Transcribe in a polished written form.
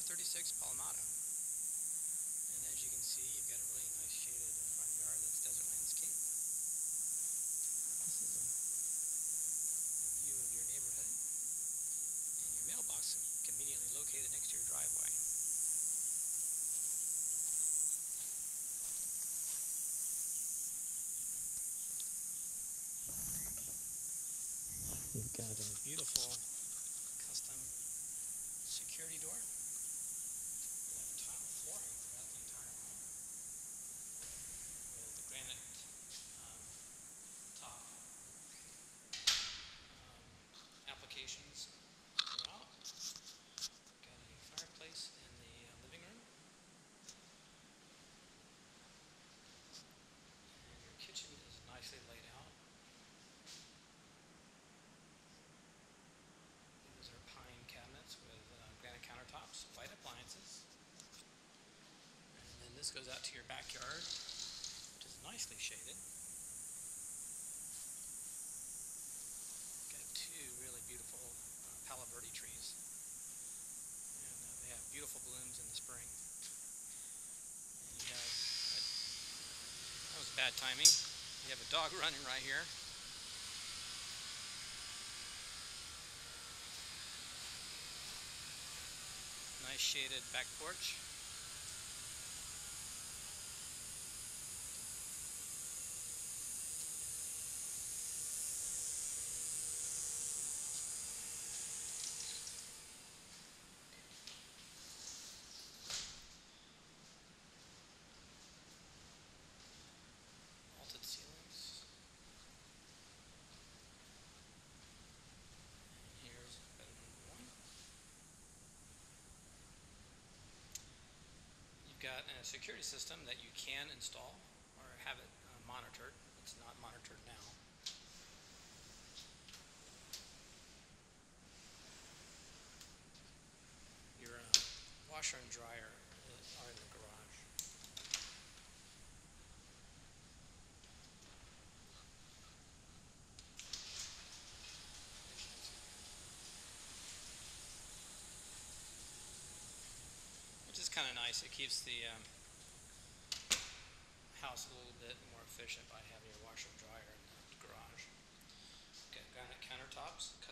36 Palmada. And as you can see, you've got a really nice shaded front yard that's desert landscape. This is a view of your neighborhood. And your mailbox conveniently located next to your driveway. You've got a beautiful custom security door. You have tile flooring throughout the entire home with the granite top applications throughout. Got a fireplace in the living room. And your kitchen is nicely laid out. These are pine cabinets with granite countertops, light appliances. And then this goes out to your backyard, which is nicely shaded. Got two really beautiful palo verde trees. And they have beautiful blooms in the spring. And you have, that was bad timing. You have a dog running right here. Nice shaded back porch. Vaulted ceilings. And here's bedroom number one. You've got a security system that you can install or have it monitored. It's not monitored now. Your washer and dryer are in the garage. Which is kind of nice. It keeps the house a little bit more efficient by having your washer and dryer in the garage. Got granite countertops,